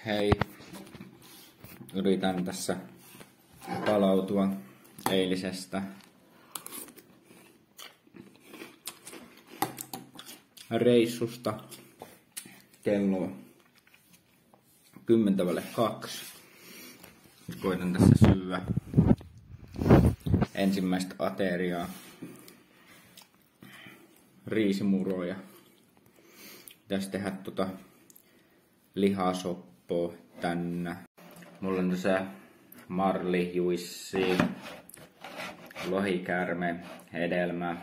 Hei, yritän tässä palautua eilisestä reissusta. Kello on 10:02. Koitan tässä syödä ensimmäistä ateriaa, riisimuroja. Pitäisi tehdä lihasoppoa tänne. Mulla on tässä marlijuissi, lohikäärme, hedelmä.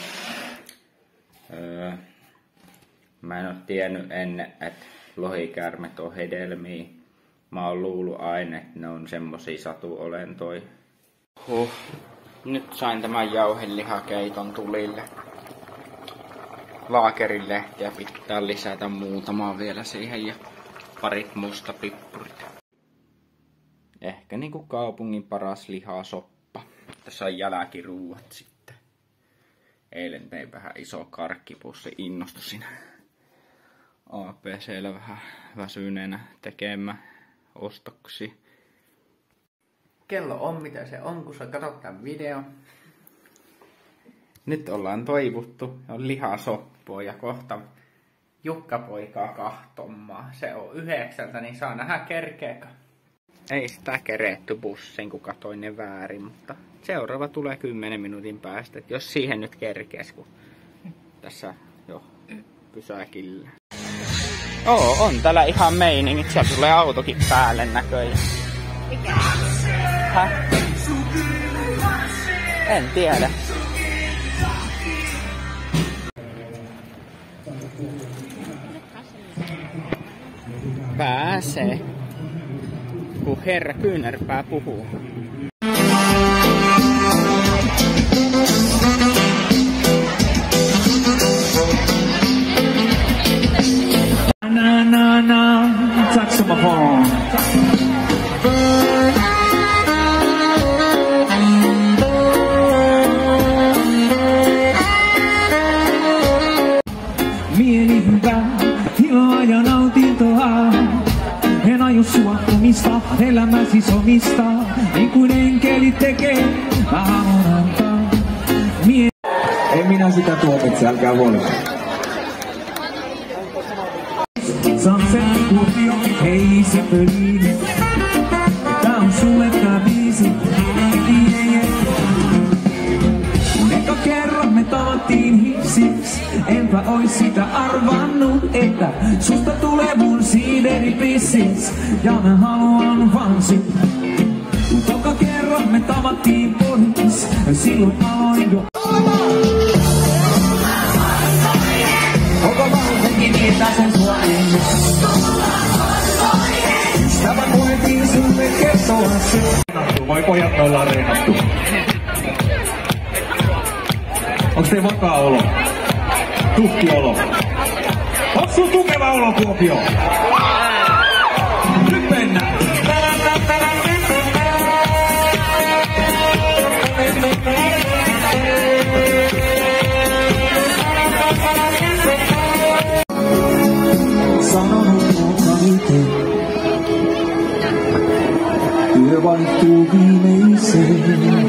Mä en oo tiennyt ennen, että lohikäärmet on hedelmiä. Mä oon luullut aina, että ne on semmosia satuolentoja. Nyt sain tämän jauhelihakeiton tulille. Laakerilehtiä pitää lisätä muutama vielä siihen ja parit mustapippurit. Ehkä niinku kaupungin paras lihasoppa. Tässä on jälkiruuat sitten. Eilen tein vähän iso karkkipussi, innostusin APC:llä vähän väsyneenä tekemään ostoksi. Kello on mitä se on, kun sä katsot tämän videon. Nyt ollaan toivuttu, on lihasoppoa ja kohta Jukka-poikaa kahtomaan. Se on 9, niin saa nähdä kerkeekö. Ei sitä keretty bussiin, kun katoin ne väärin, mutta seuraava tulee 10 minuutin päästä. Et jos siihen nyt kerkees, kun tässä jo pysäkillä. On täällä ihan meiningit. Siellä tulee autokin päälle näköjään. Mikä? Häh? En tiedä. Pääsee, kun herra Kyynärpää puhuu. Saxophone. Mieli hyvä, iloa ja nautintoa. En aio sua omista, elämäsi somista. Niin kuin enkeli tekee, mä haluan antaa. En minä sitä tuomitse, älkää huolella. Sunset-kuopio, hei se pöliin. Tää on sulle tää biisi. Kun eka kerran me tavattiin hipsis, enpä ois sitä arvannut, että susta tulee mun siideripissis. Ja mä haluan vaan sit. Kun toka kerran me tavattiin pois, silloin aloin jo. Koko valtakin niitä sen suorin. Ystävä koetiin sulle kertoa se. Voi pojat ollaan reenattu. Onks te vakaa olo? Tuhki olo? Onks sun tukeva olo, Kuopio? Nyt mennään! Sanonut mukaan työ vaihtuu viimeiseen.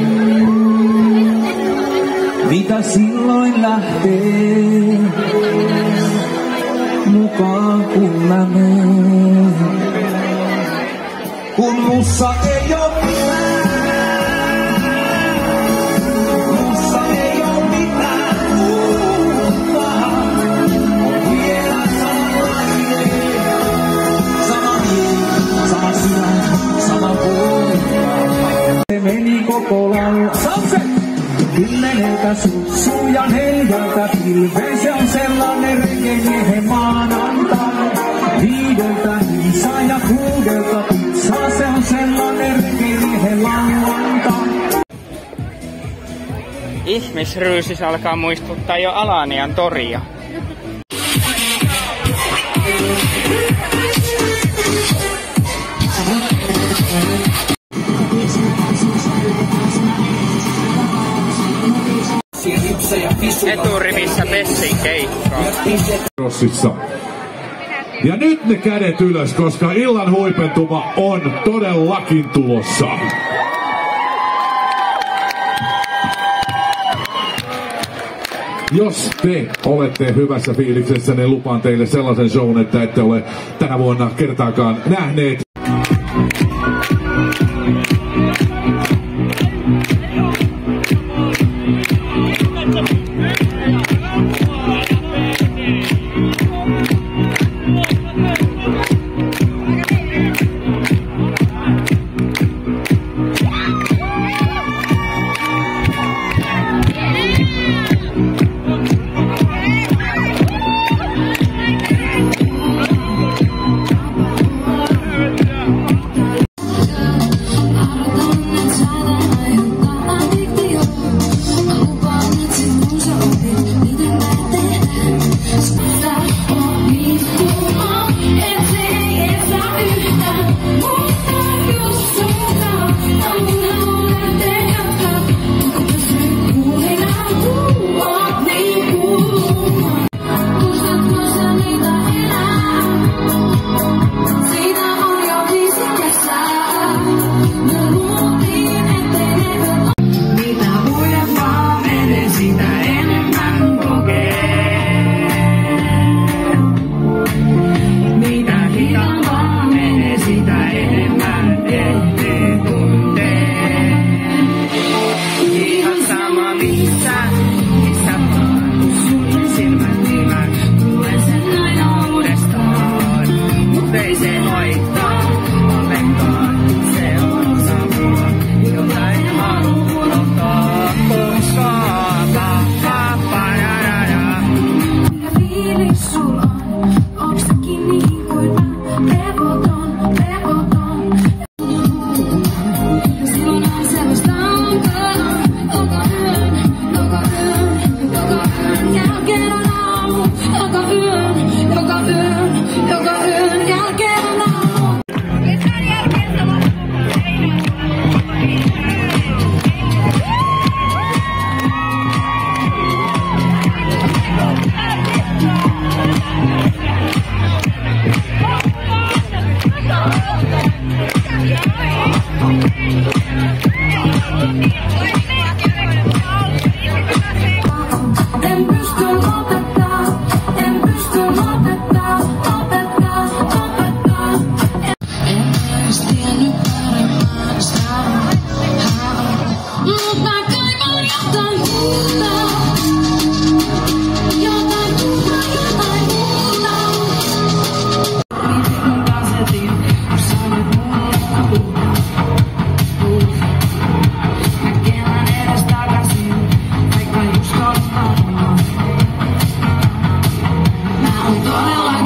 Mitä silloin lähtee mukaan kun mä menen? Kun mussa ei oo mitään, mussa ei oo mitään muuta. On vielä samanlainen, sama mies, sama sydän, sama voima. Se meni koko lailla. Salse! 10 sutsuu ja 4 pilveen, se on sellainen reggae-miehen maanantai. 5 hiisaa ja 6 pizzaa, se on sellainen reggae-miehen lauantai. Ihmisryysis alkaa muistuttaa jo Alanian toria. Eturivissä Pessin keikkaa. Rossissa. Ja nyt ne kädet ylös, koska illan huipentuma on todellakin tulossa. Jos te olette hyvässä fiiliksessä, niin lupaan teille sellaisen shown, että ette ole tänä vuonna kertaakaan nähneet.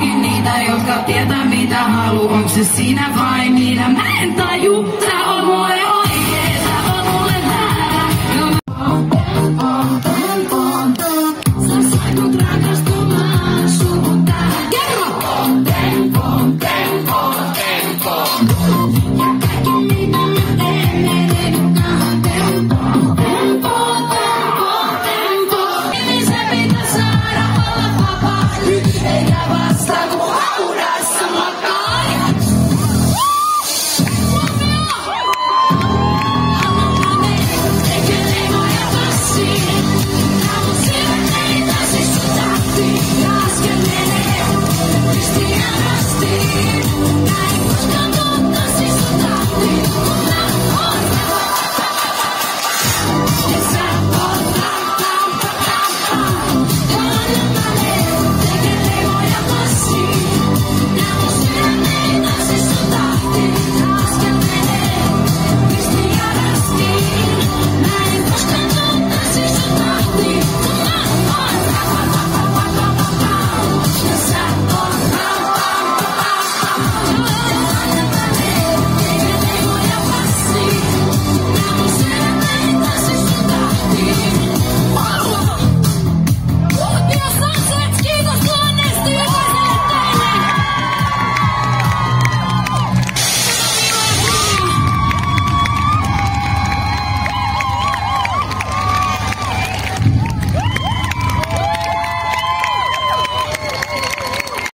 Tietää mitä halu, onks se siinä vai minä? Mä en taju, tää on mua